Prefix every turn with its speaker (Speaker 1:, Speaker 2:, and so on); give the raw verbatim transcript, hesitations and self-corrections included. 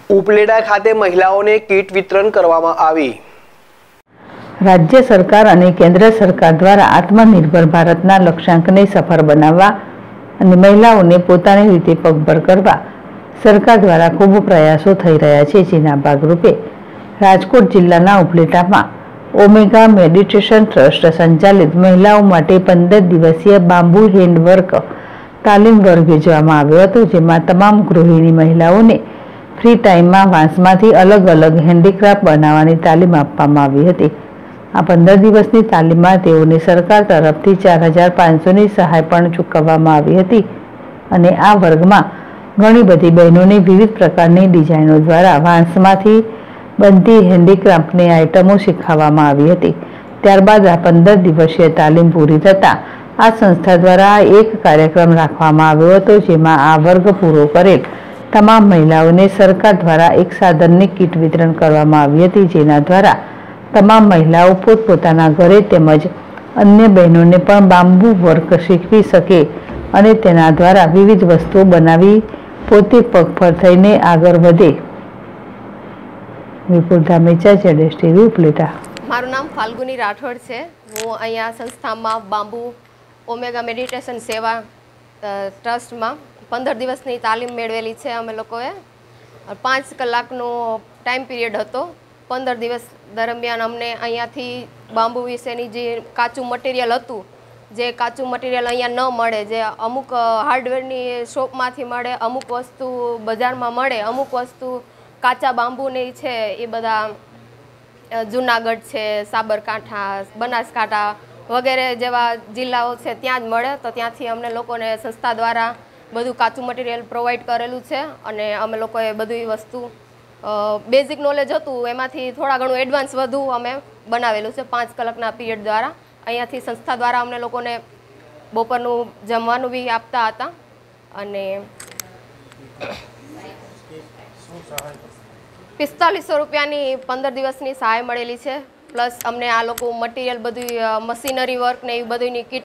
Speaker 1: ઉપલેટા ખાતે મહિલાઓને કીટ વિતરણ કરવામાં આવી।
Speaker 2: રાજ્ય સરકાર અને કેન્દ્ર સરકાર દ્વારા આત્મનિર્ભર ભારતના લક્ષ્યાંકને સફળ બનાવવા અને મહિલાઓને પોતાની રીતે પગભર કરવા સરકાર દ્વારા ખૂબ પ્રયાસો થઈ રહ્યા છે। જેના ભાગરૂપે રાજકોટ જિલ્લાના ઉપલેટામાં ઓમેગા મેડિટેશન ટ્રસ્ટ સંચાલિત મહિલાઓ માટે પંદર દિવસીય બાંબુ હેન્ડવર્ક તાલીમ વર્ગ યોજવામાં આવ્યો હતો, જેમાં તમામ ગૃહિણી મહિલાઓને ફ્રી ટાઈમમાં વાંસમાંથી અલગ અલગ હેન્ડીક્રાફ્ટ બનાવવાની તાલીમ આપવામાં આવી હતી। આ પંદર દિવસની તાલીમમાં તેઓને સરકાર તરફથી ચાર હજાર પાંચસોની સહાય પણ ચૂકવવામાં આવી હતી અને આ વર્ગમાં ઘણી બધી બહેનોને વિવિધ પ્રકારની ડિઝાઇનો દ્વારા વાંસમાંથી બનતી હેન્ડીક્રાફ્ટની આઇટમો શીખવવામાં આવી હતી। ત્યારબાદ આ પંદર દિવસીય તાલીમ પૂરી થતાં આ સંસ્થા દ્વારા એક કાર્યક્રમ રાખવામાં આવ્યો હતો, જેમાં આ વર્ગ પૂરો કરેલ તમામ મહિલાઓને સરકાર દ્વારા એક સાધનની કીટ વિતરણ કરવામાં આવી હતી, જેના દ્વારા તમામ મહિલાઓ પોતપોતાના ઘરે તેમજ અન્ય બહેનોને પણ બાંબુ વર્ક શીખવી શકે અને તેના દ્વારા વિવિધ વસ્તુઓ બનાવી પોતે પગભર થઈને આગળ વધે। વિપુલ ધામેચા, જેડેશ ટીવી, ઉપલેટા।
Speaker 3: મારું નામ ફાલ્ગુની રાઠોડ છે। હું અહીંયા સંસ્થામાં બાંબુ ઓમેગા મેડિટેશન સેવા ટ્રસ્ટમાં પંદર દિવસની તાલીમ મેળવેલી છે। અમે લોકોએ પાંચ કલાકનો ટાઈમ પીરિયડ હતો। પંદર દિવસ દરમિયાન અમને અહીંયાથી બાંબુ વિશેની જે કાચું મટીરિયલ હતું, જે કાચું મટીરિયલ અહીંયા ન મળે, જે અમુક હાર્ડવેરની શોપમાંથી મળે, અમુક વસ્તુ બજારમાં મળે, અમુક વસ્તુ કાચા બાંબુની છે એ બધા જુનાગઢ છે, સાબરકાંઠા, બનાસકાંઠા વગેરે જેવા જિલ્લાઓ છે ત્યાં જ મળે। તો ત્યાંથી અમને લોકોને સંસ્થા દ્વારા બધું કાચું મટીરિયલ પ્રોવાઈડ કરેલું છે અને અમે લોકોએ બધી વસ્તુ બેઝિક નોલેજ હતું એમાંથી થોડા ઘણું એડવાન્સ વધુ અમે બનાવેલું છે પાંચ કલાકના પીરિયડ દ્વારા। અહીંયાથી સંસ્થા દ્વારા અમને લોકોને બપોરનું જમવાનું બી આપતા હતા અને પિસ્તાલીસો રૂપિયાની પંદર દિવસની સહાય મળેલી છે। પ્લસ અમને આ લોકો મટીરિયલ બધું મશીનરી વર્ક ને એવી બધીની કીટ